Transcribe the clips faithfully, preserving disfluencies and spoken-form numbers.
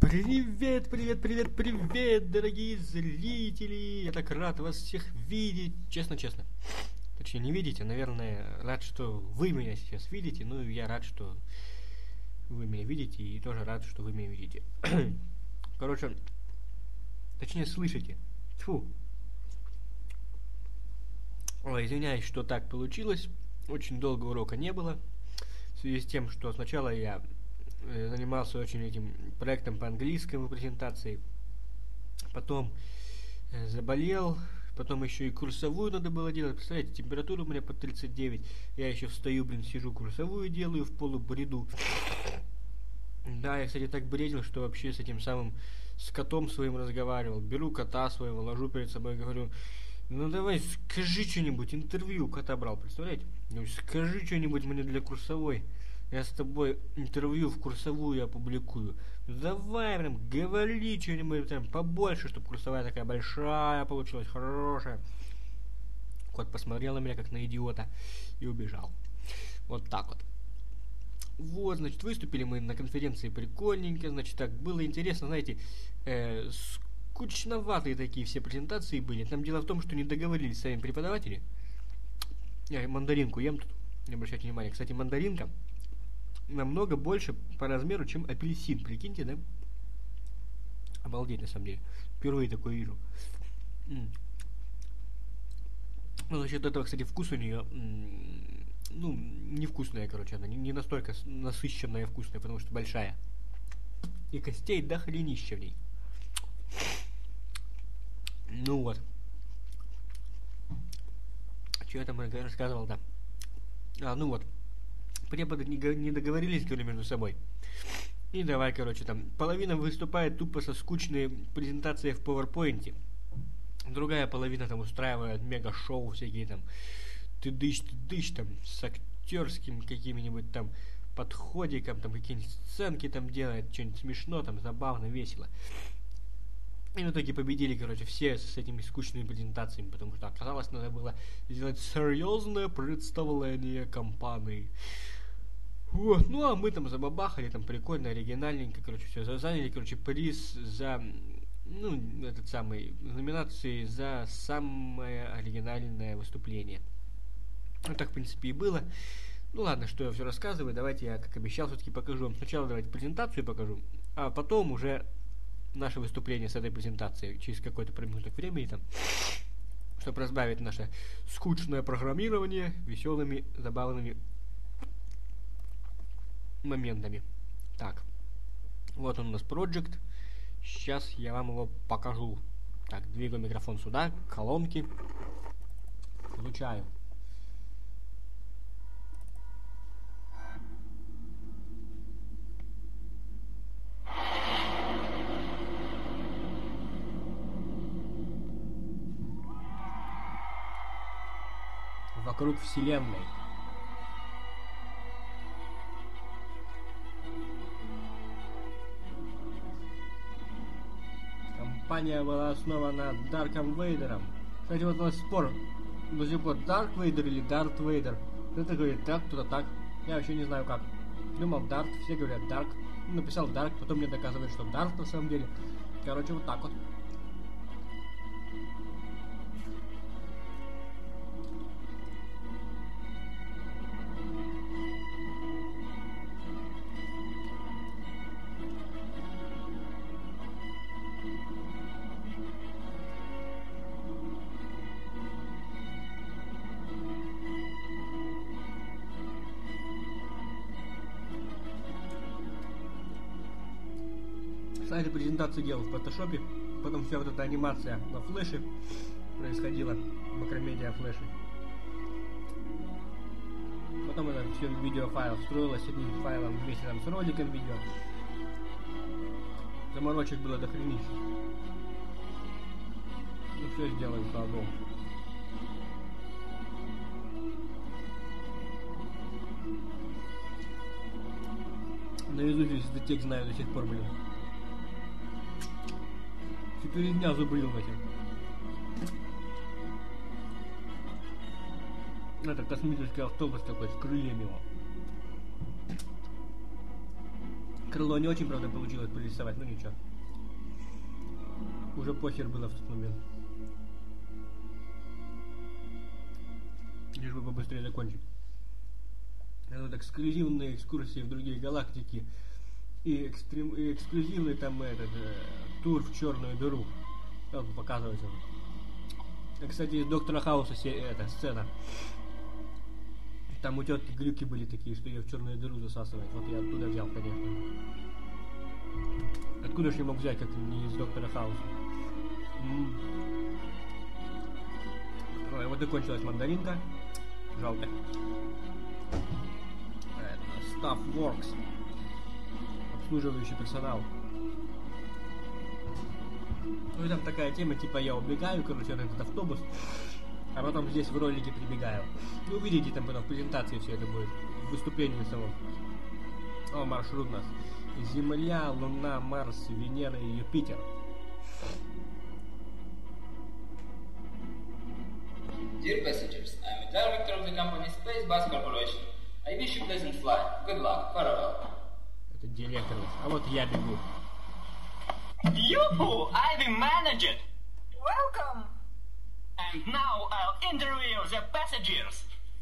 Привет, привет, привет, привет, дорогие зрители! Я так рад вас всех видеть, честно-честно. Точнее, не видите, наверное, рад, что вы меня сейчас видите, ну и я рад, что вы меня видите, и тоже рад, что вы меня видите. Короче, точнее, слышите. Тьфу. Ой, извиняюсь, что так получилось. Очень долго урока не было. В связи с тем, что сначала я занимался очень этим проектом по английскому презентации, потом э, заболел, потом еще и курсовую надо было делать. Представляете, температура у меня по тридцать девять, я еще встаю, блин, сижу, курсовую делаю в полубреду. Да, я, кстати, так бредил, что вообще с этим самым, с котом своим разговаривал. Беру кота своего, ложу перед собой и говорю: ну давай, скажи что-нибудь, интервью кота брал, представляете? Говорю, скажи что-нибудь мне для курсовой. Я с тобой интервью в курсовую опубликую. Давай, прям, говори что-нибудь там побольше, чтобы курсовая такая большая получилась, хорошая. Кот посмотрел на меня, как на идиота, и убежал. Вот так вот. Вот, значит, выступили мы на конференции прикольненько, значит, так было интересно, знаете, э, скучноватые такие все презентации были. Там дело в том, что не договорились сами преподаватели. Я мандаринку ем тут, не обращайте внимания. Кстати, мандаринка намного больше по размеру, чем апельсин. Прикиньте, да? Обалдеть, на самом деле. Впервые такое вижу. М-м. Ну, за счет этого, кстати, вкус у нее, м- ну, невкусная, короче, она не, не настолько насыщенная вкусная, потому что большая. И костей до хренища в ней. Ну вот. Что я там рассказывал, да? А, ну вот. Преподы не, не договорились, говорю, между собой. И давай, короче, там половина выступает тупо со скучной презентацией в PowerPoint. Другая половина там устраивает мега-шоу всякие там. Ты дышь, ты дышь там с актерским каким-нибудь там подходиком, там какие-нибудь сценки там делает, что-нибудь смешно, там забавно, весело. И в итоге победили, короче, все с этими скучными презентациями, потому что оказалось, надо было сделать серьезное представление компании. Вот, ну а мы там забабахали, там прикольно, оригинальненько, короче, все, заняли, короче, приз за, ну, этот самый, номинации за самое оригинальное выступление. Ну, так, в принципе, и было. Ну, ладно, что я все рассказываю, давайте я, как обещал, все-таки покажу вам. Сначала давайте презентацию покажу, а потом уже наше выступление с этой презентацией через какой-то промежуток времени, там, чтобы разбавить наше скучное программирование веселыми, забавными моментами. Так, вот он у нас Project. Сейчас я вам его покажу. Так, двигаю микрофон сюда, колонки. Включаю. Вокруг вселенной. Компания была основана Дарком Вейдером. Кстати, вот у нас спор до сих пор, Дарк Вейдер или Дарт Вейдер. Кто-то говорит так, кто-то так. Я вообще не знаю как. Думал Дарт, все говорят Дарк. Написал Дарк, потом мне доказывают, что Дарт на самом деле. Короче, вот так вот. Кстати, презентацию делал в фотошопе, потом вся вот эта анимация на флеше происходила, макромедиа флеше. Потом это все в видеофайл встроилось с одним файлом вместе там с роликом видео. Заморочек было до хренища. Ну все сделаем, слава богу. Наизусть весь этот текст знаю до сих пор, блин. Четыре дня забыл в этим. Это космический автобус такой с крыльями его. Крыло не очень, правда, получилось прорисовать, но ничего. Уже похер было в тот момент. Лишь бы побыстрее закончить. Это вот эксклюзивные экскурсии в другие галактики и, экстрим, и эксклюзивный там этот э, тур в черную дыру. Вот показывается. И, кстати, из Доктора Хауса се, эта сцена. Там у тетки глюки были такие, что ее в черную дыру засасывает. Вот я оттуда взял, конечно. Откуда ж я мог взять, как не из Доктора Хауса? М-м. Ой, вот и кончилась мандаринка. Жалко. Staff Works. Обслуживающий персонал. Ну и там такая тема, типа я убегаю, короче, на этот автобус, а потом здесь в ролике прибегаю. Ну, увидите, там потом в презентации все это будет. В выступлении самом. О, маршрут у нас. Земля, Луна, Марс, Венера и Юпитер. Dear passengers, I am the director of the company Space Bus Corporation. I wish you pleasant flight. Good luck. Farewell. Это директор. А вот я бегу. Yoo-hoo! I'm the manager! Welcome! And now I'll interview the passengers.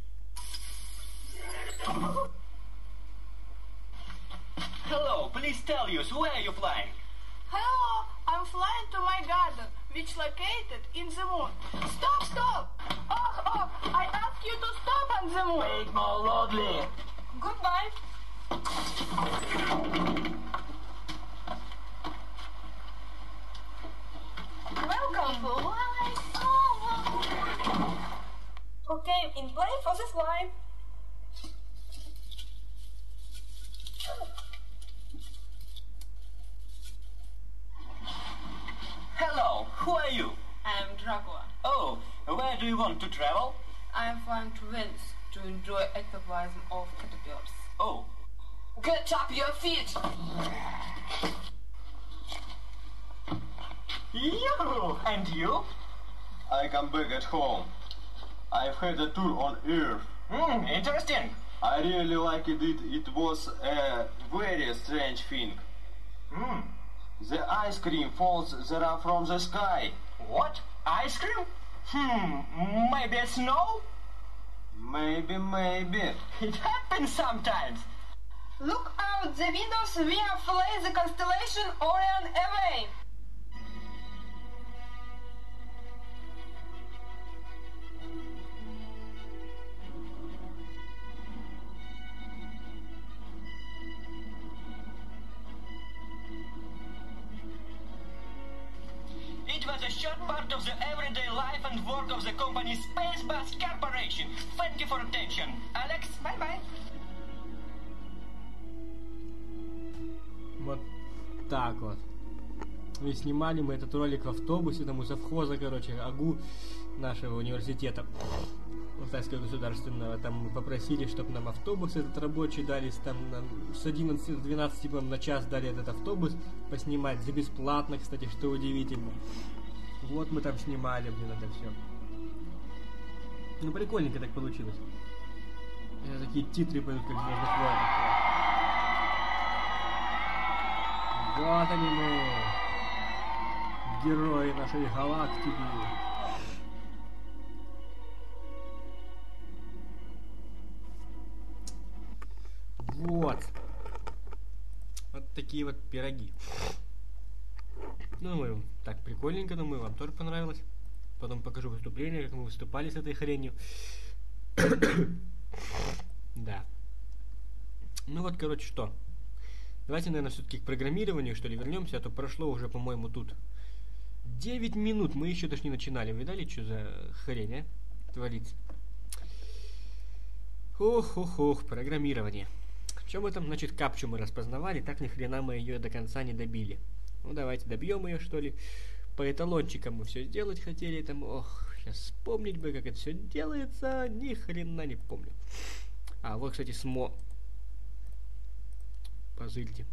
Hello, please tell us, where are you flying? Hello, I'm flying to my garden, which located in the moon. Stop, stop! Oh, oh, I asked you to stop on the moon. Make more loudly. Goodbye. Welcome. Okay, in plane for the flight. Hello, who are you? I'm Dracula. Oh, where do you want to travel? I am flying to Venice to enjoy ectoplasm of caterpillars. Oh. Get up your feet! You and you? I come back at home. I've had a tour on Earth. Hmm, interesting. I really liked it. It was a very strange thing. Hmm. The ice cream falls there from the sky. What? Ice cream? Hmm, maybe snow? Maybe, maybe. It happens sometimes. Look out the windows, we are flying the constellation Orion away. It was a short part of the everyday life and work of the company Space Bus Corporation. Thank you for attention. Alex, bye-bye. Вот так вот. И снимали мы этот ролик в автобусе, там у совхоза, короче, АГУ нашего университета Алтайского государственного. Там мы попросили, чтобы нам автобус этот рабочий дали, там нам с одиннадцати до двенадцати, по-моему, на час дали этот автобус поснимать, за бесплатно, кстати, что удивительно. Вот мы там снимали, блин, это все. Ну, прикольненько так получилось. И такие титры пойдут, как в «Звездных войнах». Вот они мы, герои нашей галактики. Вот. Вот такие вот пироги. Ну, мы так прикольненько, думаю, вам тоже понравилось. Потом покажу выступление, как мы выступали с этой хренью. Да. Ну вот, короче, что. Давайте, наверное, все-таки к программированию, что ли, вернемся, а то прошло уже, по-моему, тут девять минут. Мы еще даже не начинали. Видали, что за хрень, а? Творится. Ох-ох-ох, программирование. В чем этом, значит, капчу мы распознавали, так ни хрена мы ее до конца не добили. Ну, давайте добьем ее, что ли. По эталончикам мы все сделать хотели. Там, ох, сейчас вспомнить бы, как это все делается. Ни хрена не помню. А, вот, кстати, смо... Позырьте.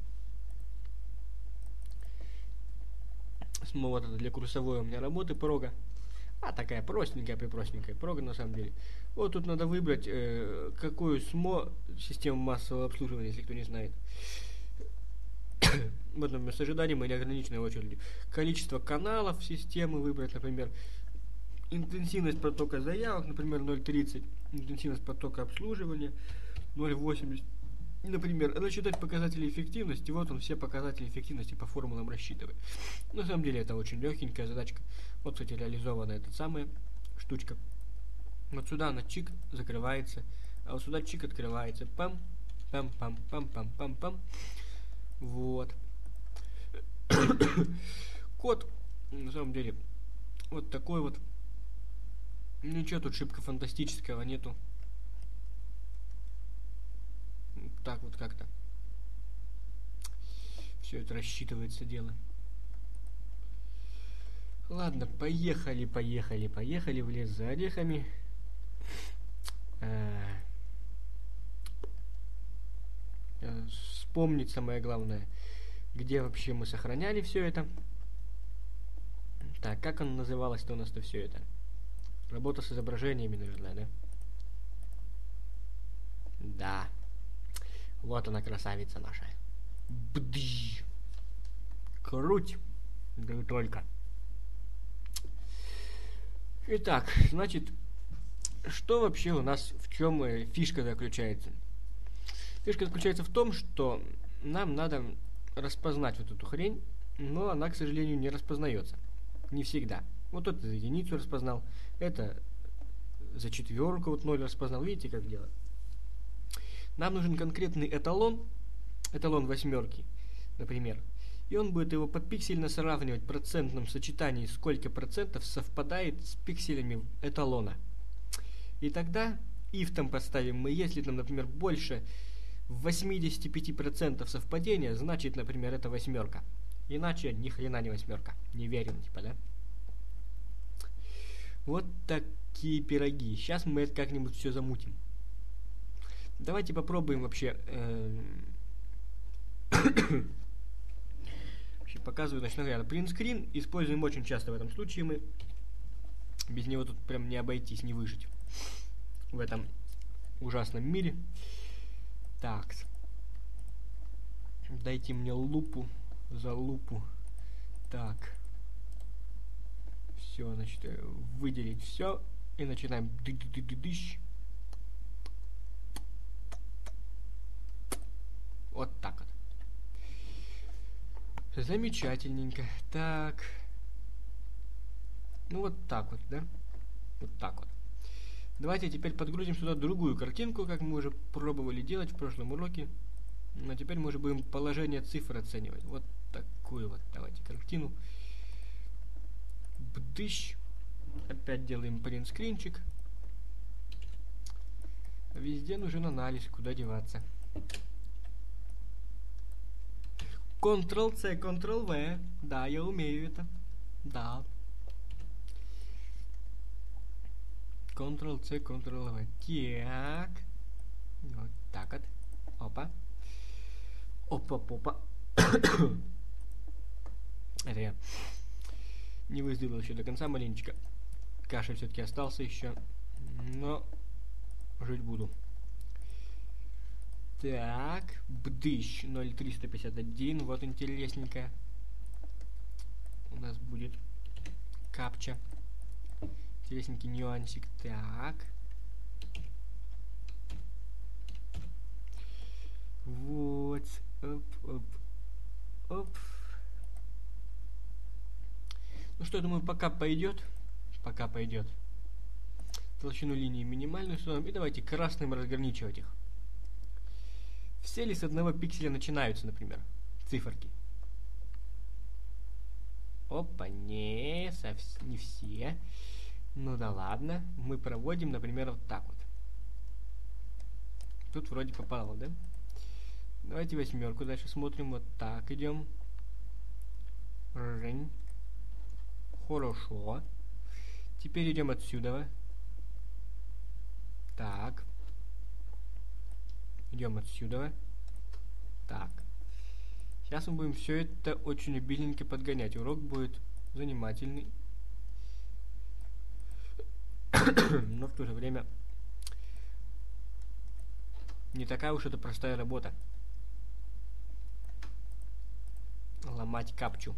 Смо вот это для курсовой у меня работы прога. А, такая простенькая, припростенькая прога, на самом деле. Вот тут надо выбрать, э, какую эс эм о, систему массового обслуживания, если кто не знает. Вот, например, с ожиданием или ограниченной очередью. Количество каналов системы выбрать, например, интенсивность потока заявок, например, ноль целых тридцать, интенсивность потока обслуживания ноль целых восемьдесят. Например, рассчитать показатели эффективности. Вот он, все показатели эффективности по формулам рассчитывает. На самом деле это очень легенькая задачка. Вот, кстати, реализована эта самая штучка. Вот сюда она чик закрывается, а вот сюда чик открывается. Пам, пам, пам, пам, пам, пам, пам. Вот. Код, на самом деле, вот такой вот. Ничего тут шибко фантастического нету. Так вот как-то все это рассчитывается дело. Ладно, поехали, поехали, поехали в лес за орехами. А, вспомнить самое главное, где вообще мы сохраняли все это. Так, как оно называлось-то у нас-то все это? Работа с изображениями, наверное, да? Да. Вот она, красавица наша. Бдыщ. Круть. Да и только. Итак, значит, что вообще у нас, в чем э, фишка заключается? Фишка заключается в том, что нам надо распознать вот эту хрень, но она, к сожалению, не распознается. Не всегда. Вот это за единицу распознал, это за четверку, вот ноль распознал. Видите, как дело? Нам нужен конкретный эталон, эталон восьмерки, например, и он будет его попиксельно сравнивать в процентном сочетании, сколько процентов совпадает с пикселями эталона. И тогда if там поставим мы, если там, например, больше восемьдесят пять процентов совпадения, значит, например, это восьмерка. Иначе ни хрена не восьмерка. Не верим, типа, да? Вот такие пироги. Сейчас мы это как-нибудь все замутим. Давайте попробуем вообще... Вообще показываю, значит, наверное, принтскрин. Используем очень часто в этом случае мы. Без него тут прям не обойтись, не выжить. В этом ужасном мире. Так. Дайте мне лупу за лупу. Так. Все, значит, выделить все. И начинаем. Ды-ды-ды-ды-дыщ. Вот так вот. Замечательненько. Так. Ну вот так вот, да? Вот так вот. Давайте теперь подгрузим сюда другую картинку, как мы уже пробовали делать в прошлом уроке. Но теперь мы уже будем положение цифр оценивать. Вот такую вот. Давайте картину. Бдыщ. Опять делаем принтскринчик. Везде нужен анализ, куда деваться. контрол-C, контрол-V. Да, я умею это. Да. контрол-C, контрол-V. Так. Вот так вот. Опа. Опа-попа. Это я не выздоровел еще до конца маленечко. Кашель все-таки остался еще. Но жить буду. Так, бдыщ, ноль триста пятьдесят один, вот интересненько. У нас будет капча. Интересненький нюансик. Так. Вот. Оп, оп, оп. Ну что, я думаю, пока пойдет. Пока пойдет. Толщину линии минимальную установим. И давайте красным разграничивать их. Все ли с одного пикселя начинаются, например, циферки? Опа, не, совсем не все. Ну да ладно. Мы проводим, например, вот так вот. Тут вроде попало, да? Давайте восьмерку дальше смотрим. Вот так идем. Рынь. Хорошо. Теперь идем отсюда. Так. Идем отсюда. Так. Сейчас мы будем все это очень обильненько подгонять. Урок будет занимательный. Но в то же время не такая уж это простая работа. мать капчу.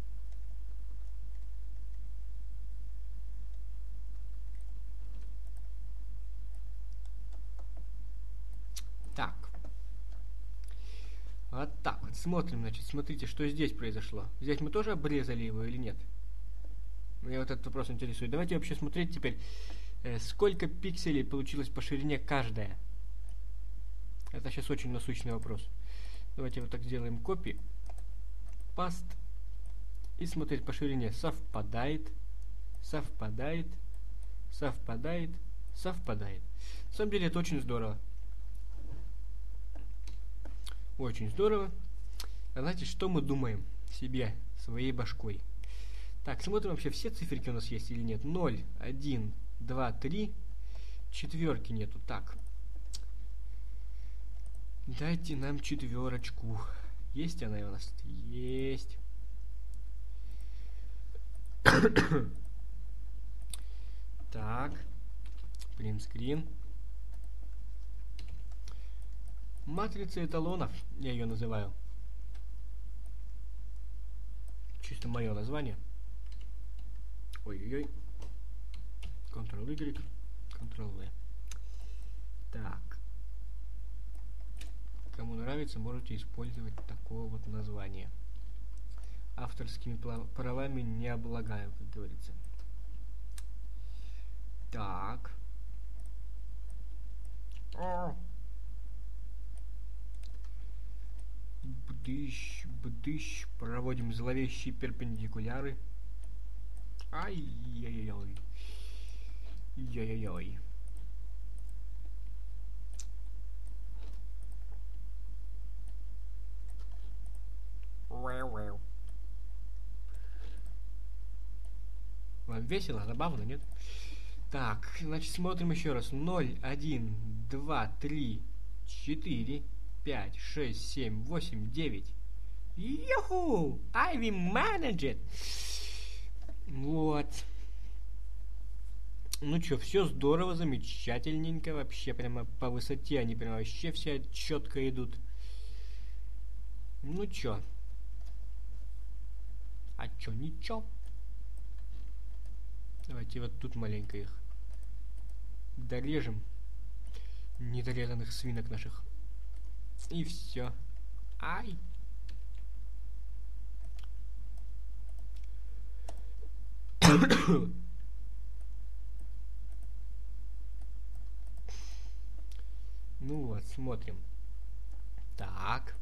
Так. Вот так вот. Смотрим, значит, смотрите, что здесь произошло. Здесь мы тоже обрезали его или нет? Меня вот этот вопрос интересует. Давайте вообще смотреть теперь, э, сколько пикселей получилось по ширине каждая. Это сейчас очень насущный вопрос. Давайте вот так сделаем копи. Паст. И смотреть по ширине. Совпадает. Совпадает. Совпадает. Совпадает. На самом деле это очень здорово. Очень здорово. А знаете, что мы думаем себе, своей башкой? Так, смотрим вообще, все циферки у нас есть или нет. ноль, один, два, три. Четверки нету. Так. Дайте нам четверочку. Есть она у нас? Есть. Так. Принтскрин. Матрица эталонов, я ее называю. Чисто мое название. Ой-ой-ой. Ctrl-Y, Ctrl-V. Так. Кому нравится, можете использовать такое вот название. Авторскими правами не облагаю, как говорится. Так. Бдыщ, бдыщ. Проводим зловещие перпендикуляры. Ай-яй-яй-яй. Яй-яй-яй. Вам весело, забавно, нет? Так, значит, смотрим еще раз. ноль, один, два, три, четыре, пять, шесть, семь, восемь, девять. Юху! I will manage it! Вот. Ну что, все здорово, замечательненько. Вообще, прямо по высоте они прямо вообще все четко идут. Ну чё? А чё, ничего? Давайте вот тут маленько их дорежем. Недорезанных свинок наших. И все. Ай! Ну вот, смотрим. Так.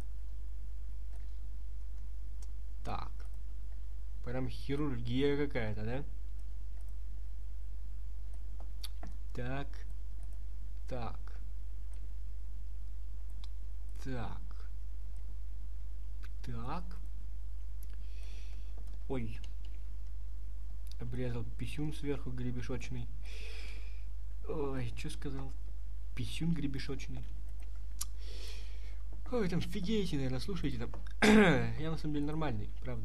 Так. Прям хирургия какая-то, да? Так. Так. Так. Так. Ой. Обрезал писюн сверху гребешочный. Ой, что сказал? Писюн гребешочный. Ой, там фигеете, наверное, слушайте там. Я на самом деле нормальный, правда.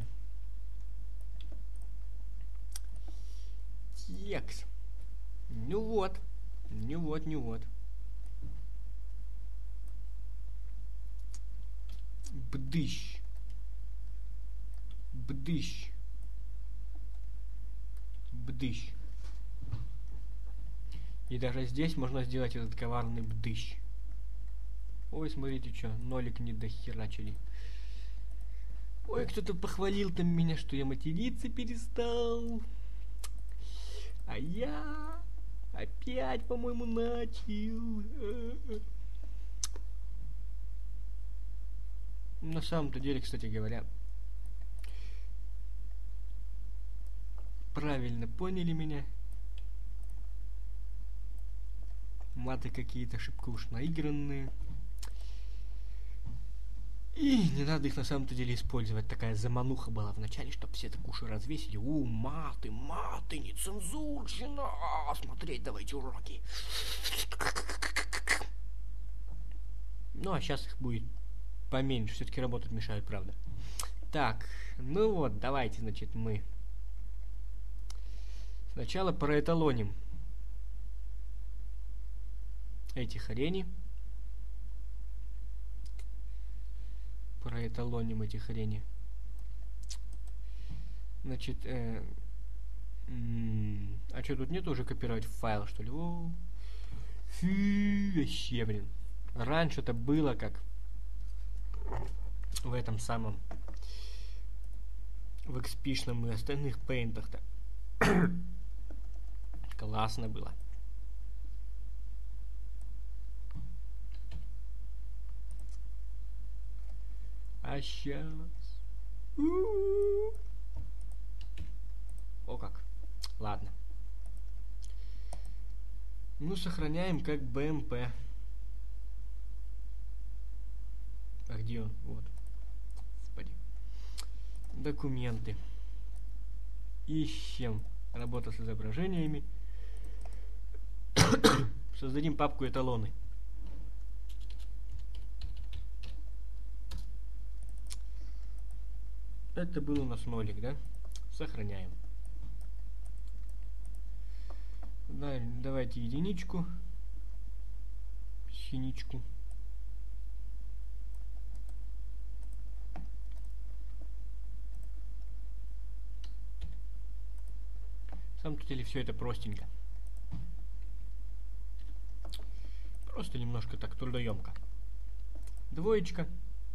Текс. Ну вот. Ну вот, ну вот. Бдыщ. Бдыщ. Бдыщ. И даже здесь можно сделать этот коварный бдыщ. Ой, смотрите, что, нолик не дохерачили. Ой, кто-то похвалил там меня, что я материться перестал. А я опять, по-моему, начал. На самом-то деле, кстати говоря, правильно поняли меня. Маты какие-то шибко уж наигранные. И не надо их на самом-то деле использовать. Такая замануха была в начале, чтобы все так уши развесили. У, маты, маты, нецензурщина. Смотреть давайте уроки. Ну, а сейчас их будет поменьше. Все-таки работать мешают, правда. Так, ну вот, давайте, значит, мы сначала проэталоним эти хрени. Проэталоним эти хрени. Значит, э, м- а что, тут нет уже копировать файл, что ли? О, фу, вообще, блин. Раньше это было как в этом самом, в экспишном и остальных пейнтах-то. Классно было. А сейчас... У-у-у. О как. Ладно. Ну, сохраняем как бэ эм пэ. А где он? Вот. Господи. Документы. Ищем. Работа с изображениями. Создадим папку эталоны. Это был у нас нолик, да? Сохраняем. Да, давайте единичку. Синичку. На самом деле все это простенько. Просто немножко так трудоемко. Двоечка.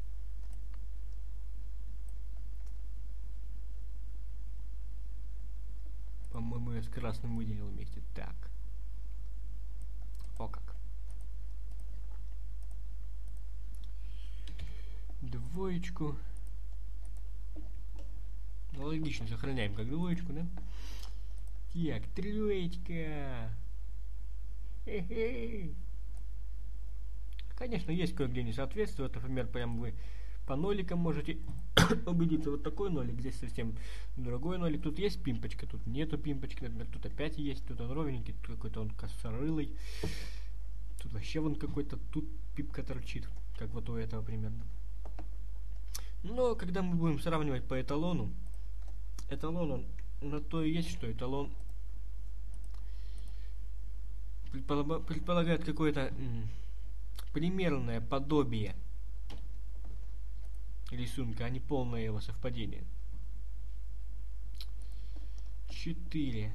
По-моему, я с красным выделил вместе. Так. О как. Двоечку. Ну, логично, сохраняем как двоечку, да? Так, троечка. Хе-хе. Конечно, есть кое-где несоответствие. Вот, например, прям вы по ноликам можете убедиться. Вот такой нолик, здесь совсем другой нолик. Тут есть пимпочка, тут нету пимпочки, например. Тут опять есть, тут он ровненький, тут какой-то он косорылый. Тут вообще вон какой-то, тут пипка торчит, как вот у этого примерно. Но когда мы будем сравнивать по эталону, эталон он на то и есть, что эталон предполагает какое-то примерное подобие рисунка, а не полное его совпадение. Четыре.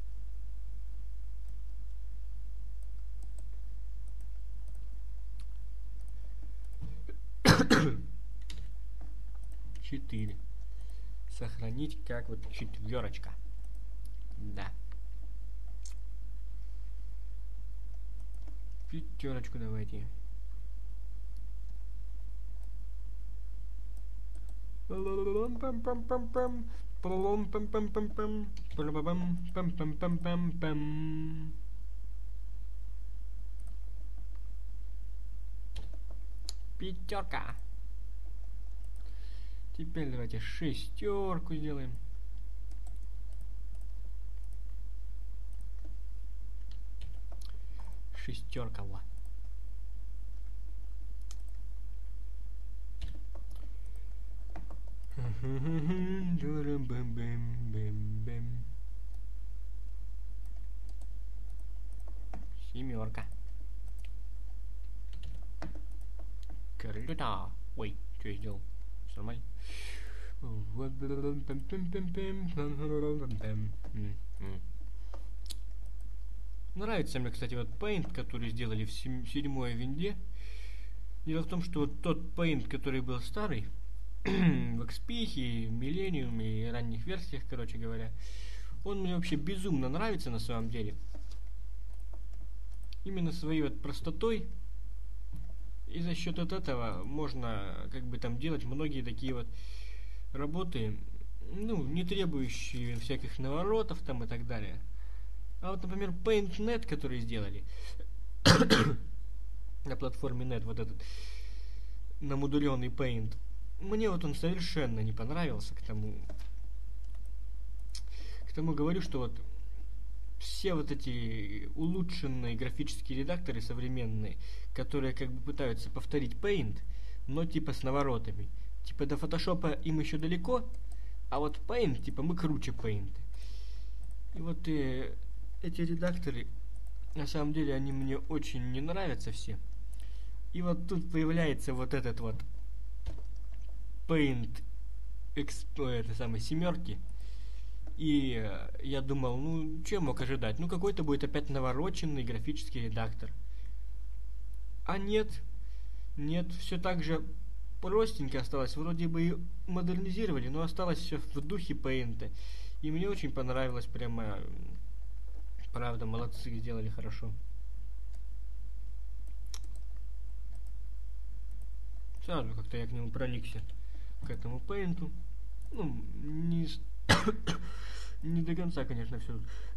Четыре. Сохранить как вот четверочка. Да. Пятерочку давайте. Пятерка. Теперь давайте шестерку сделаем. Шестерка, вот. Семерка. Круто. Ой, что я сделал? Все нормально. Нравится мне, кстати, вот Paint, который сделали в седьмой винде. Дело в том, что вот тот Paint, который был старый, в экспихе, Millennium и ранних версиях, короче говоря, он мне вообще безумно нравится на самом деле. Именно своей вот простотой. И за счет от этого можно как бы там делать многие такие вот работы, ну, не требующие всяких наворотов там и так далее. А вот, например, Paint точка нет, который сделали на платформе нет, вот этот намудуренный Paint, мне вот он совершенно не понравился. К тому к тому говорю, что вот все вот эти улучшенные графические редакторы современные, которые как бы пытаются повторить Paint, но типа с наворотами. Типа до фотошопа им еще далеко, а вот Paint, типа мы круче Paint. И вот э, эти редакторы, на самом деле, они мне очень не нравятся все. И вот тут появляется вот этот вот Paint Expo, это самой семерки. И э, я думал, ну, что мог ожидать? Ну, какой-то будет опять навороченный графический редактор. А нет, нет, все так же простенько осталось. Вроде бы и модернизировали, но осталось все в духе Paint. И мне очень понравилось, прямо, правда, молодцы, сделали хорошо. Сразу как-то я к нему проникся, к этому Paint. Ну, не, не до конца, конечно, все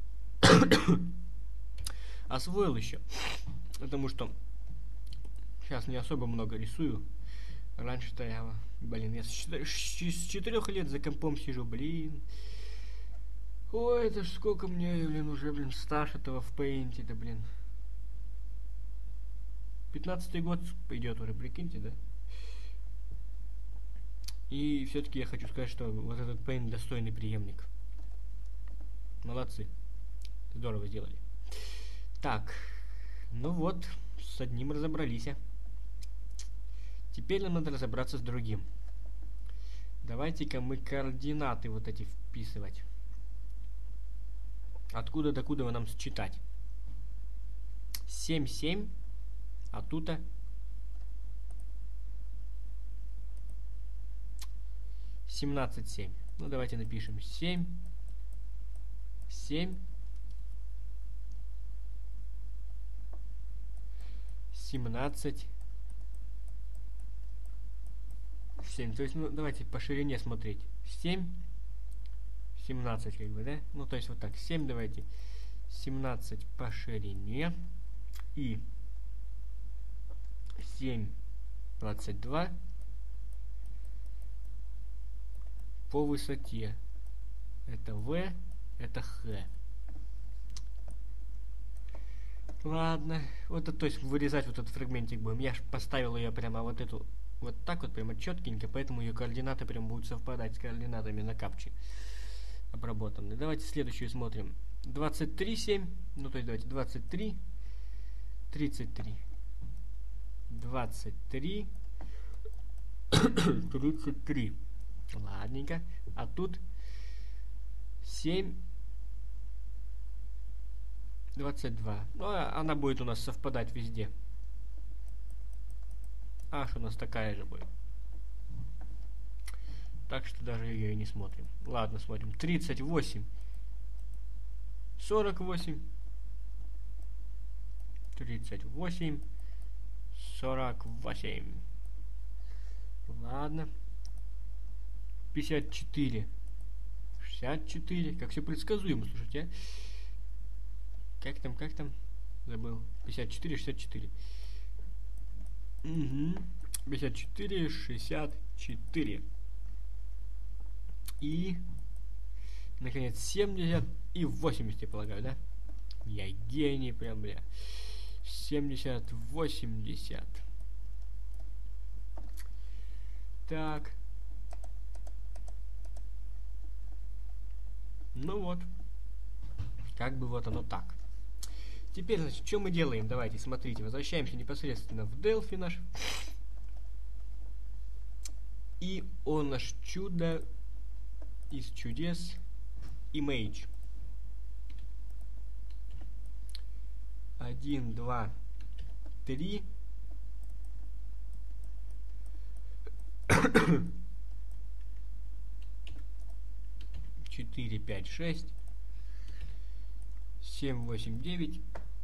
освоил еще. Потому что сейчас не особо много рисую. Раньше-то я, блин, я с четырех лет за компом сижу, блин. Ой, это ж сколько мне, блин, уже, блин, стаж этого в Paint, да, блин. пятнадцатый год идет уже, прикиньте, да? И все-таки я хочу сказать, что вот этот Paint достойный преемник. Молодцы. Здорово сделали. Так, ну вот, с одним разобрались. Теперь нам надо разобраться с другим. Давайте-ка мы координаты вот эти вписывать. Откуда до куда нам считать? семь, семь, а тут-то семнадцать, семь. Ну, давайте напишем семь, семь, семнадцать, семь. То есть, ну, давайте по ширине смотреть. семь, семнадцать, как бы, да? Ну, то есть, вот так. семь давайте. семнадцать по ширине. И семь, двадцать два по высоте. Это В, это Х. Ладно. Вот это, то есть, вырезать вот этот фрагментик будем. Я ж поставил ее прямо вот эту, вот так вот, прямо четкенько, поэтому ее координаты прям будут совпадать с координатами на капче обработаны. Давайте следующую смотрим. двадцать три, семь. Ну, то есть, давайте двадцать три, тридцать три. двадцать три, тридцать три. Ладненько. А тут семь, двадцать два. Ну, она будет у нас совпадать везде. Аж у нас такая же будет. Так что даже ее и не смотрим. Ладно, смотрим. тридцать восемь, сорок восемь. тридцать восемь, сорок восемь. Ладно. пятьдесят четыре, шестьдесят четыре. Как все предсказуемо, слушайте, а? Как там, как там? Забыл. пятьдесят четыре, шестьдесят четыре. Угу. пятьдесят четыре, шестьдесят четыре. И, наконец, семьдесят и восемьдесят, я полагаю, да? Я гений прям, бля. семьдесят, восемьдесят. Так. Ну вот. Как бы вот оно так. Теперь, значит, что мы делаем? Давайте, смотрите, возвращаемся непосредственно в Delphi наш. И он наш чудо из чудес Image. Один, два, три. Четыре, пять, шесть. Семь, восемь, девять.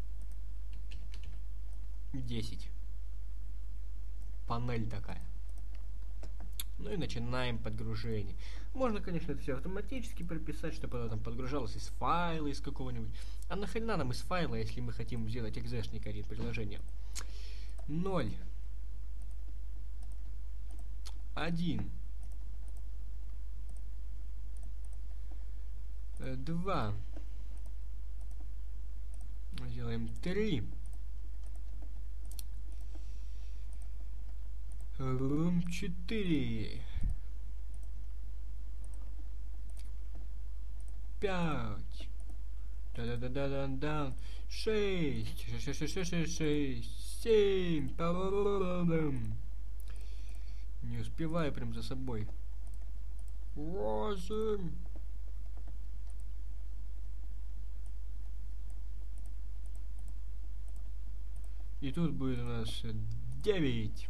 Десять. Панель такая. Ну и начинаем подгружение. Можно, конечно, это все автоматически прописать, чтобы оно там подгружалось из файла, из какого-нибудь. А нахрена нам из файла, если мы хотим сделать экзешник один приложение? ноль. один. два. Сделаем три. четыре. пять. Да-да-да-да-да. шесть. шесть, шесть, шесть, шесть, шесть. семь. Не успеваю прям за собой. восемь. И тут будет у нас девять.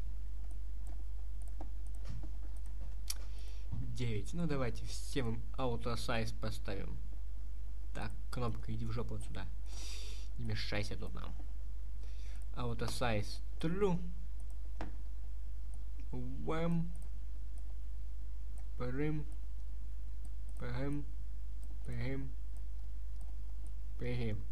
девять. Ну давайте всем auto size поставим. Так, кнопка, иди в жопу вот сюда. Не мешайся тут нам. Auto size true. Вэм. Пэрэм. Пэгэм. Пэгэм. Пэгэм.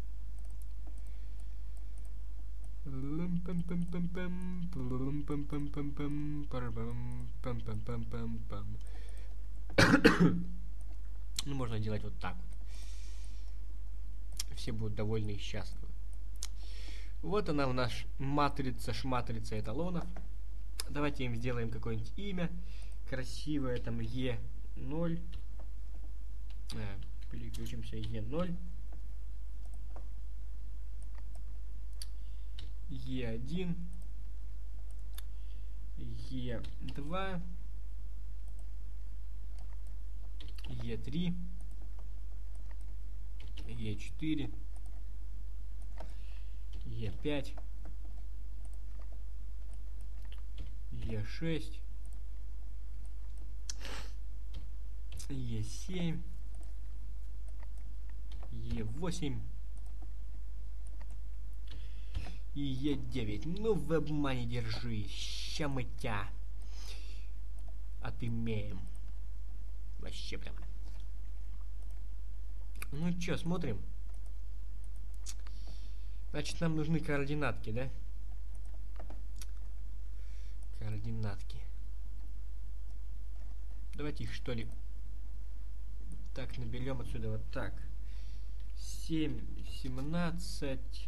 Ну, можно делать вот так вот. Все будут довольны и счастливы. Вот она у нас матрица, шматрица эталонов. Давайте им сделаем какое-нибудь имя. Красивое, там, е ноль. А, переключимся е ноль. е один. е два. е три. е четыре. е пять. е шесть. е семь. е восемь. И е девять. Ну, в обмане держи. Ща мы тя отымеем. Вообще прям. Ну чё, смотрим. Значит, нам нужны координатки, да? Координатки. Давайте их, что ли, так наберем отсюда вот так. семь, семнадцать.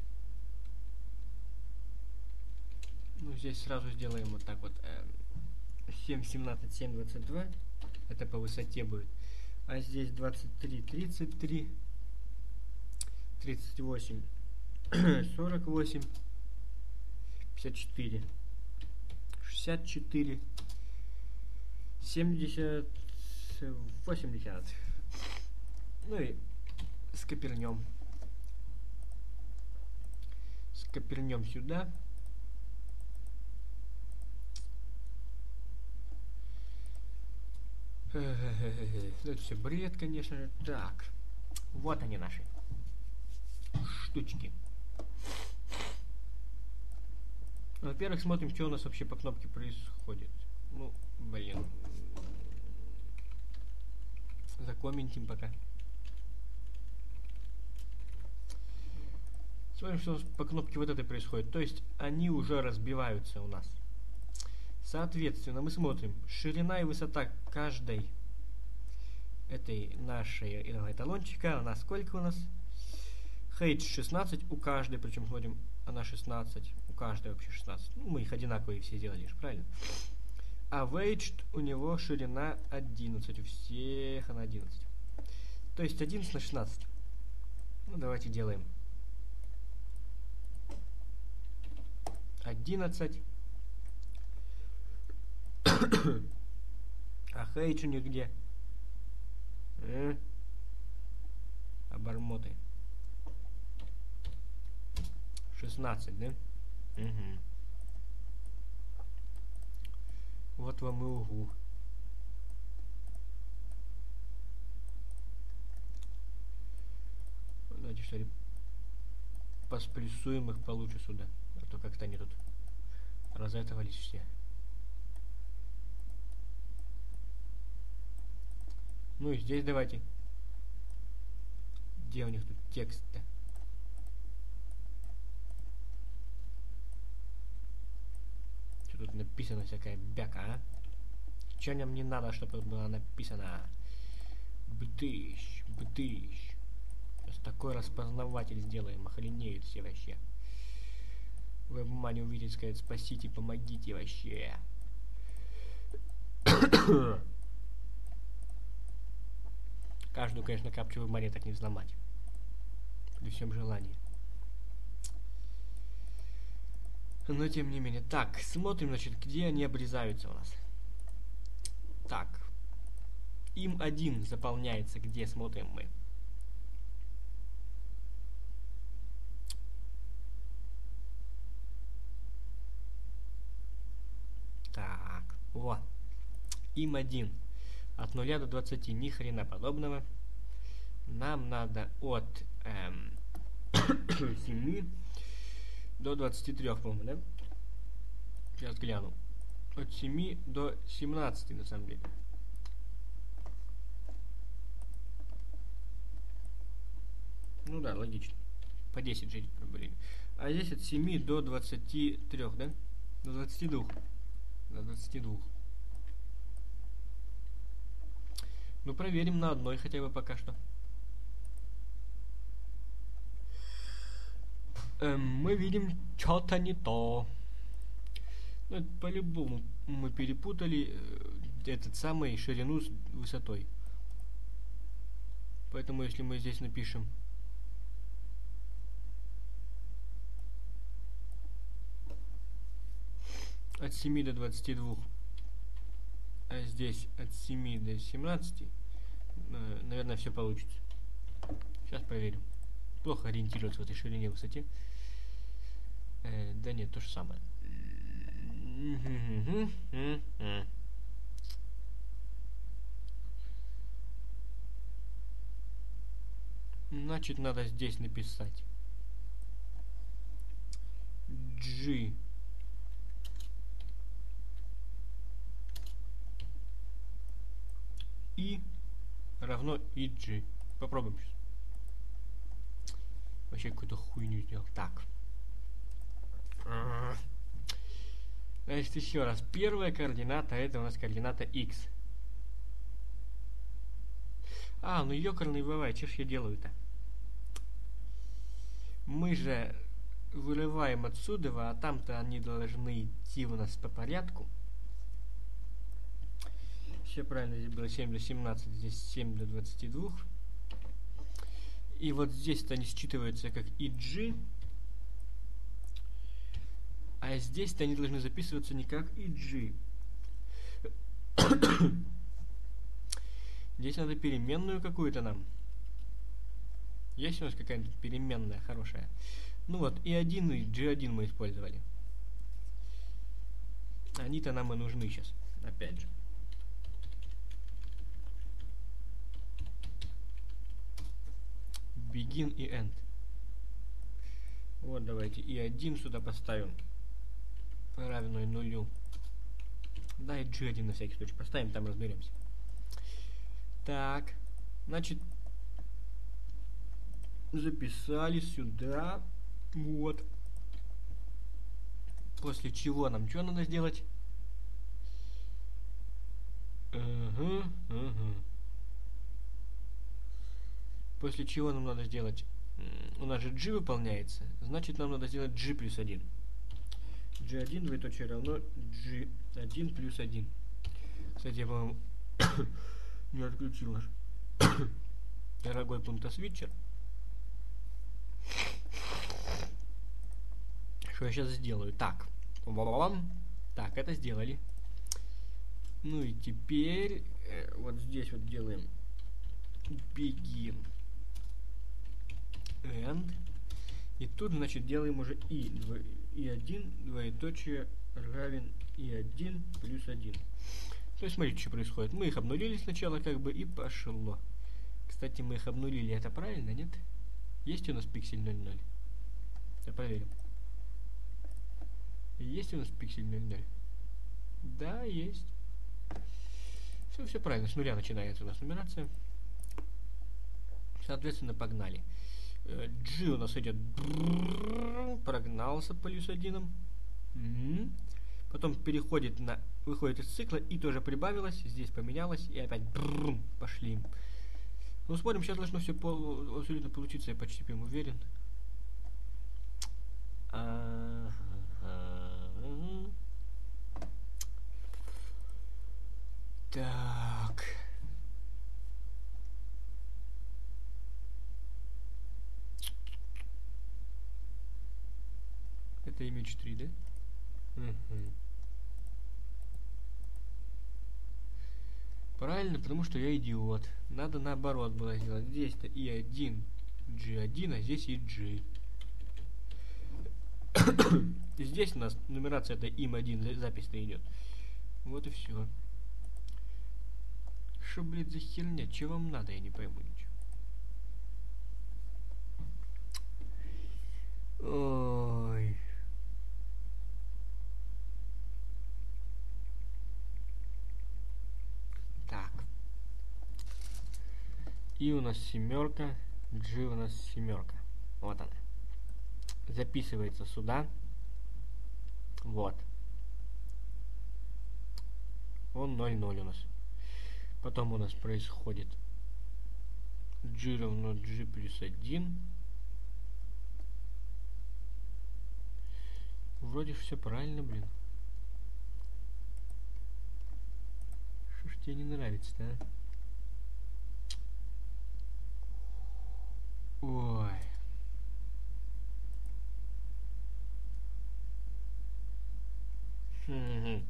Ну, здесь сразу сделаем вот так вот. семь, семнадцать, семь, двадцать два. Это по высоте будет. А здесь двадцать три, тридцать три. тридцать восемь, сорок восемь. пятьдесят четыре. шестьдесят четыре. семьдесят, восемьдесят. Ну и скопернем. Скопернем сюда. Это все бред, конечно же. Так, вот они наши штучки. Во-первых, смотрим, что у нас вообще по кнопке происходит. Ну, блин. Закомментим пока. Смотрим, что у нас по кнопке вот этой происходит. То есть они уже разбиваются у нас. Соответственно, мы смотрим ширина и высота каждой этой нашей эталончика. Она сколько у нас? Height шестнадцать у каждой, причем смотрим, она шестнадцать. У каждой вообще шестнадцать. Ну, мы их одинаковые все сделали, правильно? А weight у него ширина одиннадцать. У всех она одиннадцать. То есть одиннадцать на шестнадцать. Ну, давайте делаем. одиннадцать. А хейдж у них где? Э? Обормоты. шестнадцать, да? Угу. Вот вам и угу. Давайте, что ли, посплюсуем их получше сюда. А то как-то они тут разэтовались все. Ну и здесь давайте. Где у них тут текст-то? Что тут написано всякая бяка, а? Че нам не надо, чтобы тут было написано? Бдыщ, бдыщ. Сейчас такой распознаватель сделаем, охренеют все вообще. В обмане увидеть, сказать, спасите, помогите вообще. Каждую, конечно, капчу в обмане так не взломать. При всем желании. Но тем не менее. Так, смотрим, значит, где они обрезаются у нас. Так. Им один заполняется, где смотрим мы. Во. им один. От нуля до двадцати. Ни хрена подобного. Нам надо от эм, семи до двадцати трёх, по-моему, да? Сейчас гляну. От семи до семнадцати, на самом деле. Ну да, логично. По десять жить были. А здесь от семи до двадцати трёх, да? До двадцати двух. До двадцати двух. Ну, проверим на одной хотя бы пока что. Эм, мы видим что-то не то. Ну, это по-любому мы перепутали э, этот самый ширину с высотой. Поэтому если мы здесь напишем от семи до двадцати двух, а здесь от семи до семнадцати, э, наверное, все получится. Сейчас проверим. Плохо ориентироваться в этой ширине и высоте. Э, да нет, то же самое. Значит, надо здесь написать G и равно и G. Попробуем сейчас. Вообще какую-то хуйню сделал. Так. Значит, еще раз. Первая координата, это у нас координата x. А, ну ёкарный бывает. Что ж я делаю-то? Мы же вырываем отсюда, а там-то они должны идти у нас по порядку. Все правильно, здесь было семь до семнадцати, здесь семь до двадцати двух. И вот здесь-то они считываются как и джи. А здесь-то они должны записываться не как и джи. Здесь надо переменную какую-то нам. Есть у нас какая-нибудь переменная хорошая? Ну вот, и один и джи один мы использовали. Они-то нам и нужны сейчас. Опять же. Begin и end. Вот давайте и один сюда поставим. Равную нулю. Да, и джи один на всякий случай поставим, там разберемся. Так, значит, записали сюда. Вот. После чего нам что надо сделать? Угу, угу. После чего нам надо сделать? У нас же G выполняется, значит нам надо сделать G плюс один. джи один двоеточие равно джи один плюс один. Кстати, я, по-моему, не отключил наш дорогой пунктосвитчер. Что я сейчас сделаю? Так. Так, это сделали. Ну и теперь э, вот здесь вот делаем begin end. И тут, значит, делаем уже и, и один двоеточие равен и один плюс один. То есть, смотрите, что происходит. Мы их обнулили сначала, как бы, и пошло. Кстати, мы их обнулили, это правильно, нет? Есть у нас пиксель ноль ноль? Я проверим. Есть у нас пиксель ноль ноль? Да, есть. Все, все правильно, с нуля начинается у нас нумерация. Соответственно, погнали. G у нас идет, прогнался плюс одином. Потом переходит на, выходит из цикла и тоже прибавилось, здесь поменялось и опять пошли. Ну смотрим, сейчас должно все по, абсолютно получиться, я почти прям уверен. Так. Это image три, да? Угу. Правильно, потому что я идиот. Надо наоборот было сделать. Здесь-то и один джи один, а здесь и G. Здесь у нас нумерация это им один, запись-то идет. Вот и все. Что, блядь, за херня? Чего вам надо, я не пойму ничего. Ой. Так. И у нас семерка. G у нас семерка. Вот она. Записывается сюда. Вот. Он ноль ноль у нас. Потом у нас происходит G равно G плюс один. Вроде все правильно, блин. Что ж тебе не нравится-то, а? Ой. Хм-хм.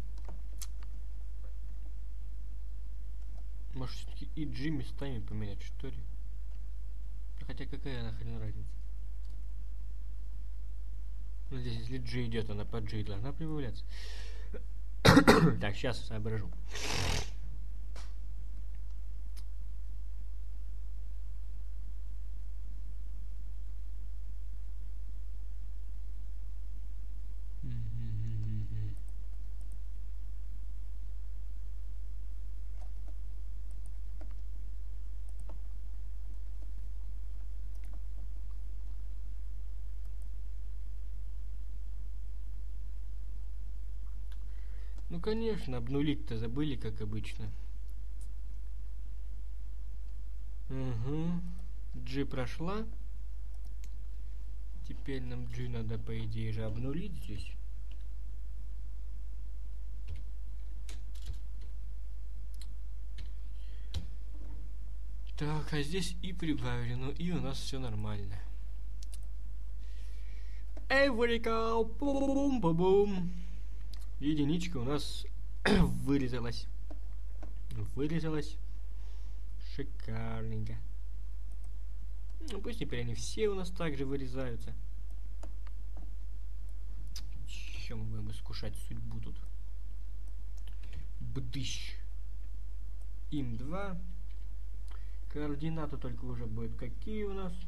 Может, все-таки и G местами поменять, что ли? Хотя какая нахрен разница? Ну, здесь, если G идет, она по G должна прибавляться. Так, сейчас соображу. Ну, конечно, обнулить-то забыли, как обычно. Угу. G прошла. Теперь нам G надо, по идее, же обнулить здесь. Так, а здесь и прибавили. Ну, и у нас все нормально. Эврика! Бум-бум-бум! Единичка у нас вырезалась. Вырезалась. Шикарненько. Ну, пусть теперь они все у нас также вырезаются. Чем мы будем искушать судьбу тут? Бдыщ. Им два. Координаты только уже будут какие у нас?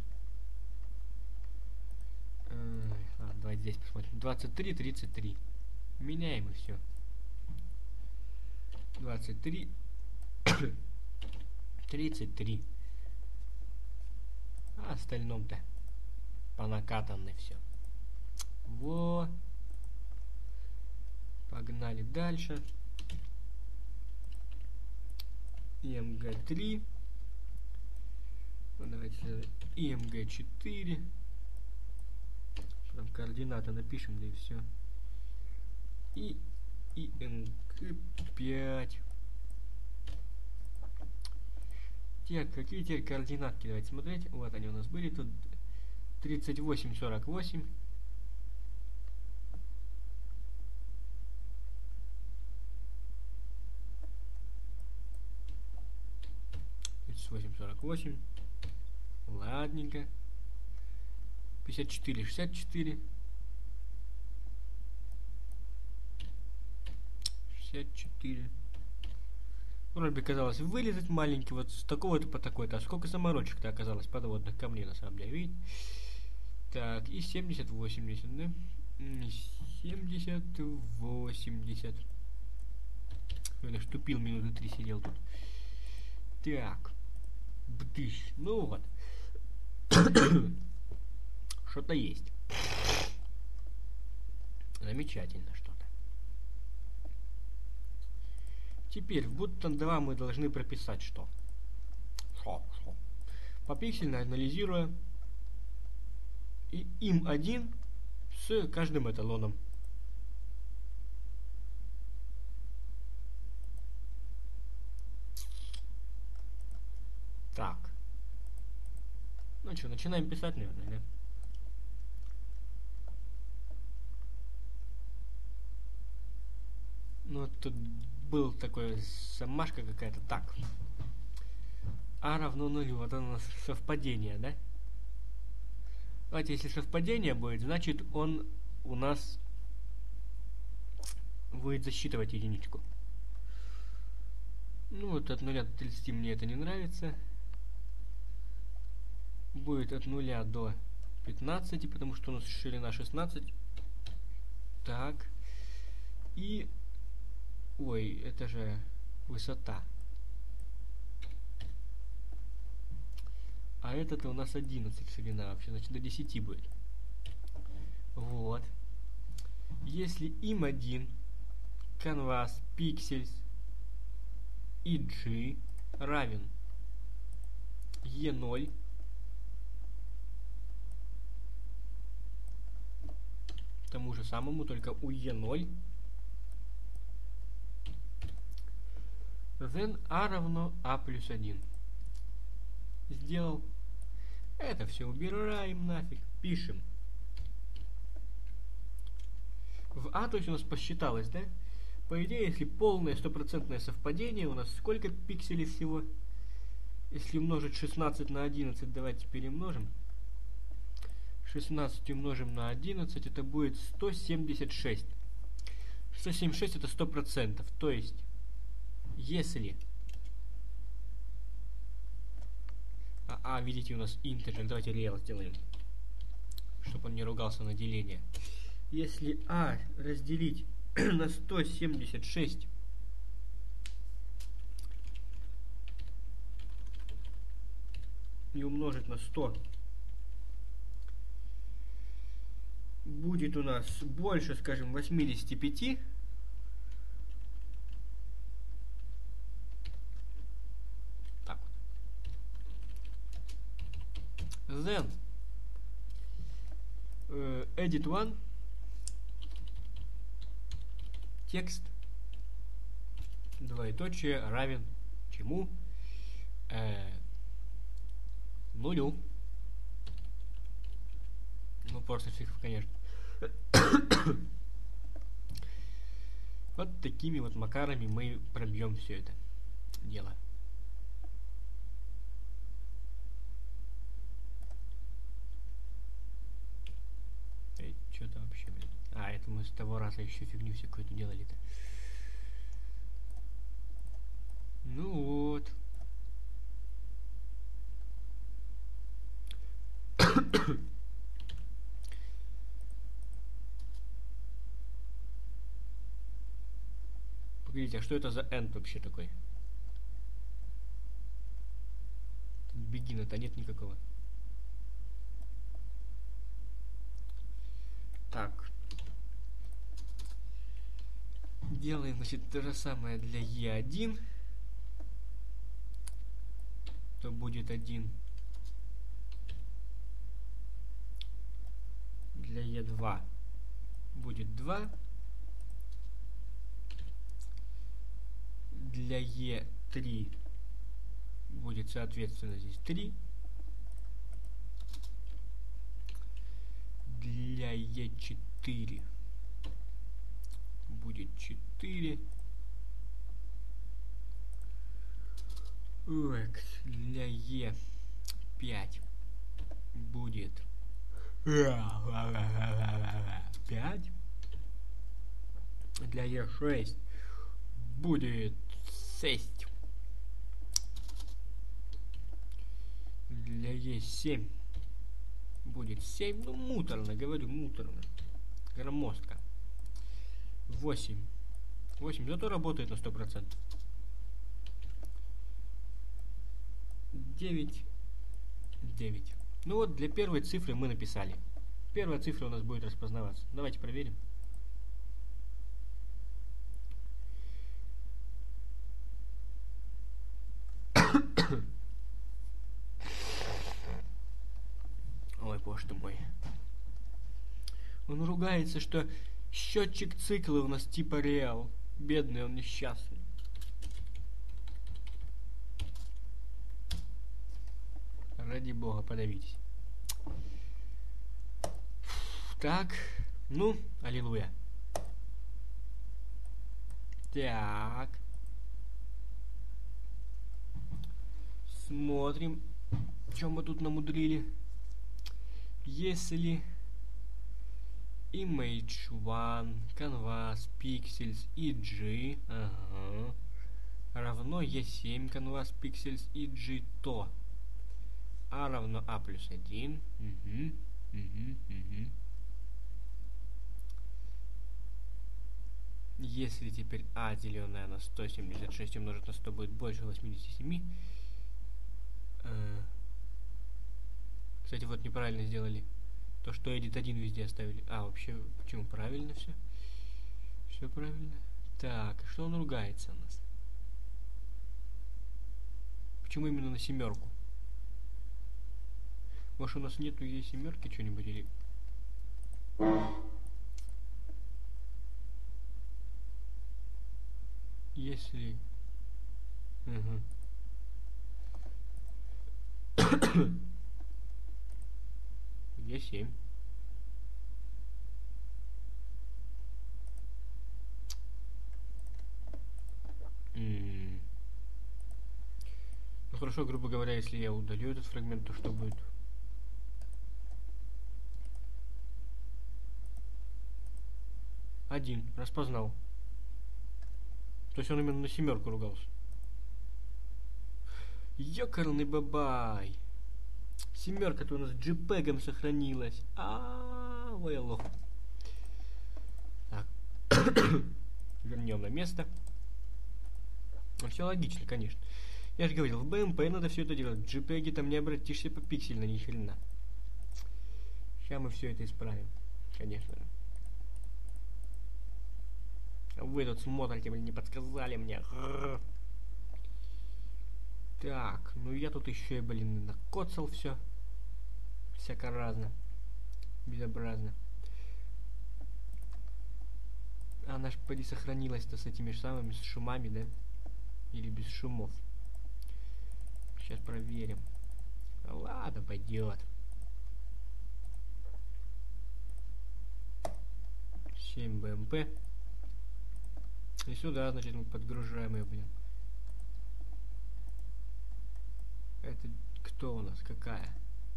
Ой, ладно, давайте здесь посмотрим. двадцать три, тридцать три. Меняем и все. двадцать три. тридцать три. А остальном-то по накатанной все. Во. Погнали дальше. И эм гэ три. Ну, давайте и эм гэ четыре. Потом координаты напишем, да и все. И и эм гэ пять. Так, какие теперь координатки? Давайте смотреть. Вот они у нас были. Тут тридцать восемь, сорок восемь. тридцать восемь, сорок восемь. Ладненько. пятьдесят четыре, шестьдесят четыре. шестьдесят четыре. Вроде бы казалось вырезать маленький, вот с такого-то по такой-то. А сколько самородчик-то оказалось подводных камней, на самом деле, видите? Так, и семьдесят, восемьдесят, да? семьдесят, восемьдесят. Я лишь тупил, минуты три сидел тут. Так. Бдыщ. Ну вот. Что-то есть. Замечательно что-то. Теперь в Button два мы должны прописать что? Что? Что? Попиксельно анализируя и им один с каждым эталоном. Так. Ну что, начинаем писать, наверное, да? Ну, тут был такой замашка какая-то. Так. А равно нулю. Вот оно у нас совпадение, да? Давайте, если совпадение будет, значит он у нас будет засчитывать единичку. Ну вот от нуля до тридцати мне это не нравится. Будет от нуля до пятнадцати, потому что у нас ширина шестнадцать. Так. И... Ой, это же высота. А этот у нас одиннадцать ширина вообще, значит до десяти будет. Вот. Если им один, canvas, pixels и g равен e ноль, тому же самому, только у e ноль, then a равно a плюс один. Сделал. Это все убираем нафиг. Пишем. В А, то есть у нас посчиталось, да? По идее, если полное стопроцентное совпадение, у нас сколько пикселей всего? Если умножить шестнадцать на одиннадцать, давайте перемножим. шестнадцать умножим на одиннадцать, это будет сто семьдесят шесть. сто семьдесят шесть это сто процентов. То есть, если... А, а, видите, у нас интеджер. Давайте реал сделаем, чтобы он не ругался на деление. Если а разделить на сто семьдесят шесть и умножить на сто, будет у нас больше, скажем, восьмидесяти пяти. Так вот. Then uh, edit one. Текст двоеточие равен чему? Э, нулю. Ну, просто цифров, конечно. Вот такими вот макарами мы пробьем все это дело. Эй, что-то вообще, блин. А, это мы с того раза еще фигню всякую-то делали-то. Ну вот. Погодите, а что это за end вообще такой? Begin-то нет никакого. Так. Делаем, значит, то же самое для и один. То будет один. Для и два будет два. Для и три будет, соответственно, здесь три. Для и четыре будет четыре. Для и пять будет пять. Для и шесть будет шесть. Для и семь будет семь. Ну, муторно, говорю, муторно. Громоздко. восемь. восемь, зато работает на сто процентов. девять. девять. Ну вот, для первой цифры мы написали. Первая цифра у нас будет распознаваться. Давайте проверим. Ой, боже ты мой. Он ругается, что счетчик цикла у нас типа реал. Бедный он, несчастный. Ради бога, подавитесь. Так, ну, аллилуйя. Так. Смотрим, что мы тут намудрили. Если image one, canvas, pixels и g, ага, равно е семь canvas pixels и g то. А равно а плюс один. Угу, угу, угу. Если теперь а деленное на сто семьдесят шесть умножить на сто будет больше восьмидесяти семи. Э, кстати, вот неправильно сделали. То, что edit один везде оставили. А, вообще, почему правильно все? Все правильно. Так, что он ругается у нас? Почему именно на семерку? Может, у нас нету ей семерки что-нибудь или... Если... Угу. е семь. М-м. Ну хорошо, грубо говоря, если я удалю этот фрагмент, то что будет? Один. Распознал. То есть он именно на семерку ругался. Ёкарный бабай. Семерка-то у нас джипегом сохранилась. А, вайло. Так. Вернем на место. Все логично, конечно. Я же говорил, в бэ эм пэ надо все это делать. В джипеге там не обратишься по пиксельно ни хрена. Сейчас мы все это исправим. Конечно же. Вы тут смотрите, блин, не подсказали мне. Так, ну я тут еще и, блин, накоцал все. Всяко разно. Безобразно. Она ж, поди, сохранилась-то с этими же самыми, с шумами, да? Или без шумов. Сейчас проверим. Ладно, пойдет. семь бэ эм пэ. И сюда, значит, мы подгружаем ее, блин. Это кто у нас? Какая?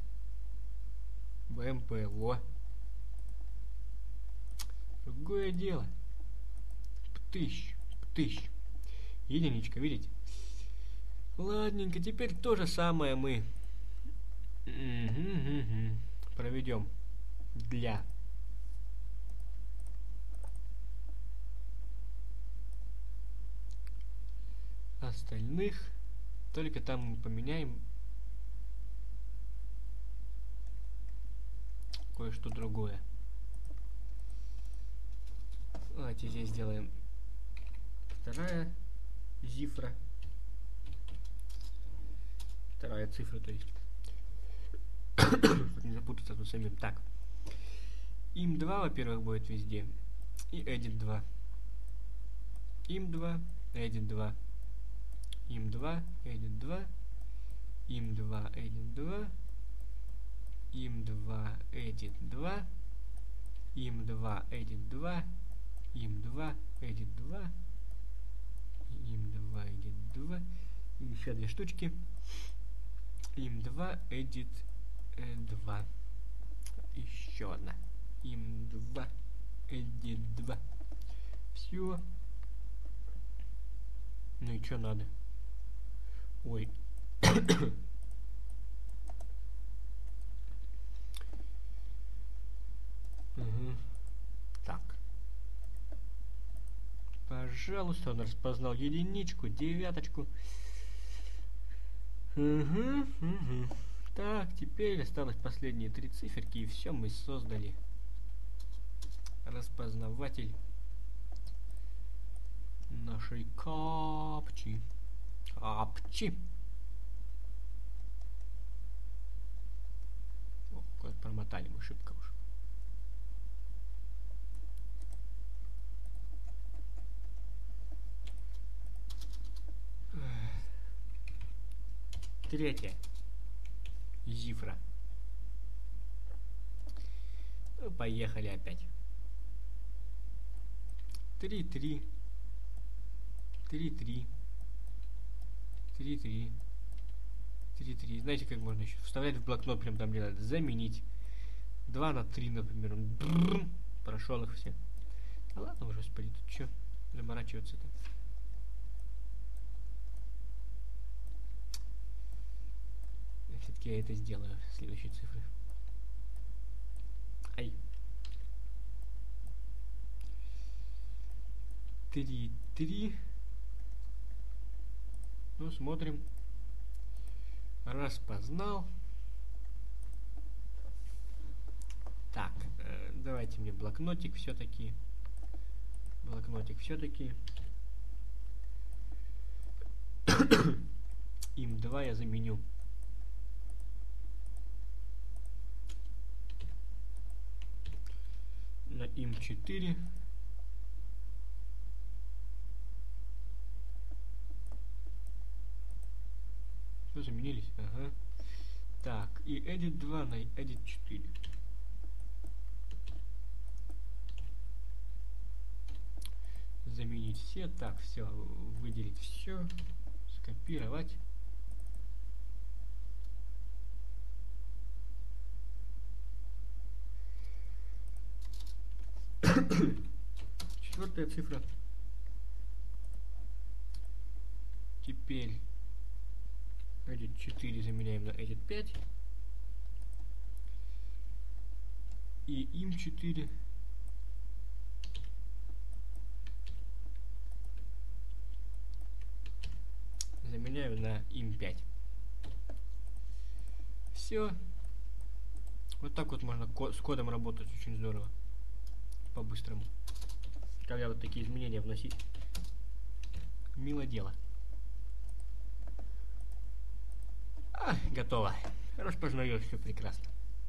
бэ эм пэ, во. Другое дело. Птыщ, птыщ. Единичка, видите? Ладненько, теперь то же самое мы угу, угу. проведем для остальных. Только там мы поменяем кое-что другое. Давайте здесь сделаем вторая цифра. Вторая цифра, то есть. Не запутаться тут самим. Так. им два, во-первых, будет везде. И edit два. им два, edit два. им два, edit два. им два, edit два. им два, edit два. им два, edit два. им два, edit два. им два, edit два. И еще две штучки. им два, edit два. Еще одна. им два, edit два. Все. Ну и что надо? Ой. Угу. Так. Пожалуйста, он распознал единичку, девяточку. Угу, угу. Так, теперь осталось последние три циферки, и все мы создали. Распознаватель нашей капчи. Капчи. О, как промотали мы шибко уж. Третья цифра. Ну, поехали опять. Три, три. Три, три. Три, три. Три, три. Знаете, как можно еще вставлять в блокнот, прям там, где надо заменить. Два на три, например. Он прошел их все. А ладно уже, господи, тут что заморачиваться-то. Давайте я это сделаю. Следующие цифры. Ай. Три, три. Ну, смотрим. Распознал. Так, э, давайте мне блокнотик все-таки. Блокнотик все-таки. им два я заменю. На им четыре. Все, заменились? Ага. Так, и edit два на edit четыре. Заменить все. Так, все. Выделить все. Скопировать. Четвертая цифра. Теперь edit четыре заменяем на edit пять. И им четыре заменяю на им пять. Все. Вот так вот можно ко с кодом работать очень здорово. По-быстрому. Когда вот такие изменения вносить. Мило дело. А, готово. Распознаешь, все прекрасно.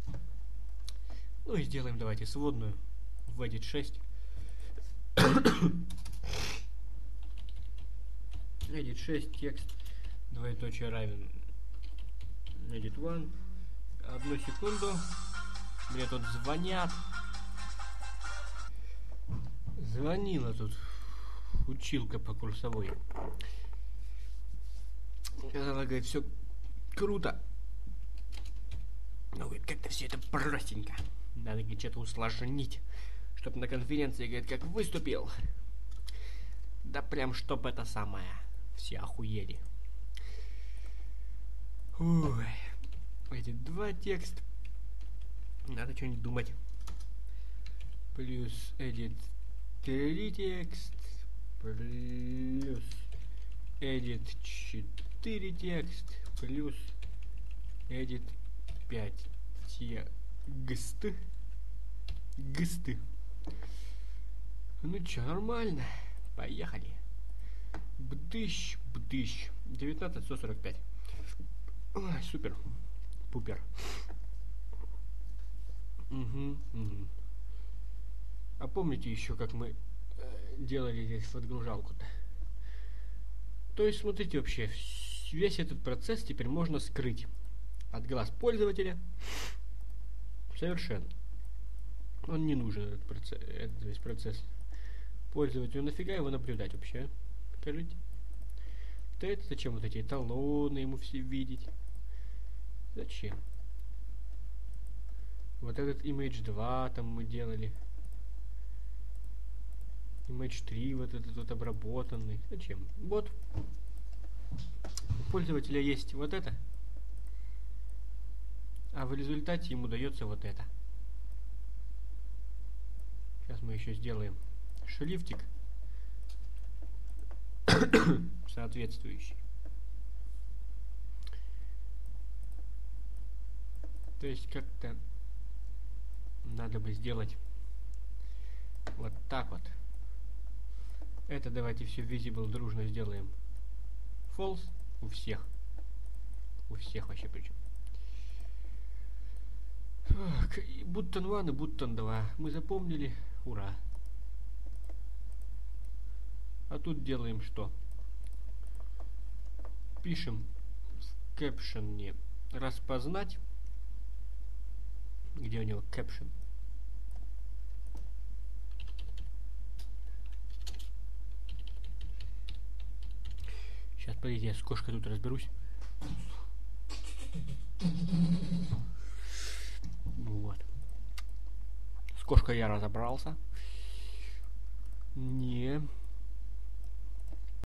Ну и сделаем давайте сводную в edit шесть. edit шесть, текст, двоеточие равен edit один. Одну секунду. Мне тут звонят. Звонила тут училка по курсовой. Сказала, говорит, все круто. Но, говорит, как-то все это простенько. Надо, говорит, что-то усложнить. Чтоб на конференции, говорит, как выступил. Да прям, чтоб это самое. Все охуели. Ой. Эти два текста. Надо что-нибудь думать. Плюс edit три текст. Плюс edit четыре текст. Плюс edit пять текст. Гсты. Ну чё, нормально. Поехали. Бдыщ, бдыщ. девятнадцать сто сорок пять. Ой, супер. Пупер. Угу, угу. А помните еще, как мы э, делали здесь подгружалку-то? То есть, смотрите, вообще, весь этот процесс теперь можно скрыть от глаз пользователя. Совершенно. Он не нужен, этот процесс, этот весь процесс. Пользователю нафига его наблюдать вообще? Скажите. Да это зачем вот эти эталоны ему все видеть? Зачем? Вот этот имидж два там мы делали. имидж три вот этот вот обработанный. Зачем? Вот. У пользователя есть вот это. А в результате ему дается вот это. Сейчас мы еще сделаем шрифтик соответствующий. То есть как-то надо бы сделать вот так вот. Это давайте все visible дружно сделаем false у всех. У всех вообще причем. Так, и button один и button два. Мы запомнили. Ура. А тут делаем что? Пишем в кэпшене распознать. Где у него кэпшен? Сейчас, подождите, я с кошкой тут разберусь. Вот. С кошкой я разобрался. Не